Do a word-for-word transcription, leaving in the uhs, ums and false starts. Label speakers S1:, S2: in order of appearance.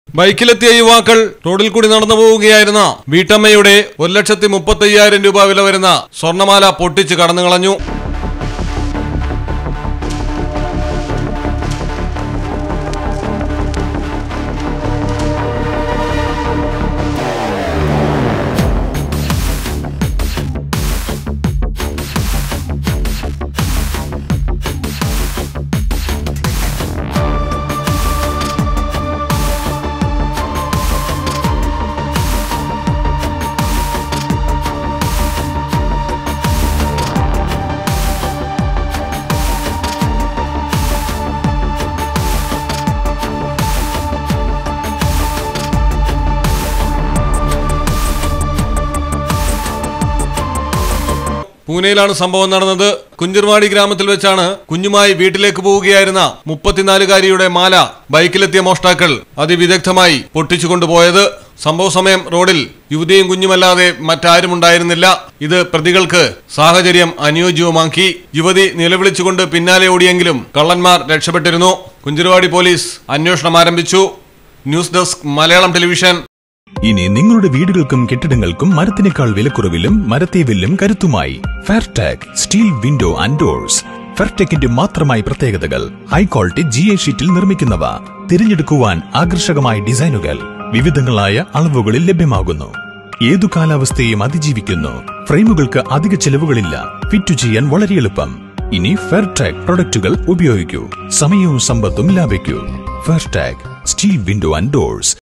S1: ബൈക്കിലെത്തിയ യുവാക്കൾ റോഡിൽ കൂടി നടന്നു പോവുകയായിരുന്ന വീട്ടമ്മയുടെ ഒരു ലക്ഷത്തി മുപ്പത്തി അയ്യായിരം രൂപ വില വരുന്ന സ്വർണമാല പൊട്ടിച്ച് കടന്നു കളഞ്ഞു. പൂനെയിലാണ് സംഭവം നടന്നത്. കുഞ്ചിർവാടി ഗ്രാമത്തിൽ വെച്ചാണ് കുഞ്ഞുമായി വീട്ടിലേക്ക് പോവുകയായിരുന്ന മുപ്പത്തിനാലുകാരിയുടെ മാല ബൈക്കിലെത്തിയ മോഷ്ടാക്കൾ അതിവിദഗ്ധമായി പൊട്ടിച്ചുകൊണ്ടുപോയത്. സംഭവ സമയം റോഡിൽ യുവതിയും കുഞ്ഞുമല്ലാതെ മറ്റാരും ഉണ്ടായിരുന്നില്ല. ഇത് പ്രതികൾക്ക് സാഹചര്യം അനുയോജ്യവുമാക്കി. യുവതി നിലവിളിച്ചുകൊണ്ട് പിന്നാലെ ഓടിയെങ്കിലും കള്ളന്മാർ രക്ഷപ്പെട്ടിരുന്നു. കുഞ്ചിർവാടി പോലീസ് അന്വേഷണം ആരംഭിച്ചു. News desk Malayalam television.
S2: ഇനി നിങ്ങളുടെ വീടുകൾക്കും കെട്ടിടങ്ങൾക്കും മരത്തിനേക്കാൾ വിലക്കുറവിലും മരത്തെ വെല്ലും കരുത്തുമായി Fairtech steel window and doors. ഫെയർടെക്കിന്റെ മാത്രമായി പ്രത്യേകതകൾ: ഹൈ ക്വാളിറ്റി ജി ഐ ഷീറ്റിൽ നിർമ്മിക്കുന്നവ, തിരഞ്ഞെടുക്കുവാൻ ആകർഷകമായ ഡിസൈനുകൾ, വിവിധങ്ങളായ അളവുകളിൽ ലഭ്യമാകുന്നു. ഏതു കാലാവസ്ഥയെയും അതിജീവിക്കുന്നു. ഫ്രെയിമുകൾക്ക് അധിക ചെലവുകളില്ല. ഫിറ്റ് ചെയ്യാൻ വളരെ എളുപ്പം. ഇനി ഫെയർടെക് പ്രൊഡക്റ്റുകൾ ഉപയോഗിക്കൂ. സമയവും സമ്പത്തും ലാഭിക്കൂ. Fairtech steel window and doors.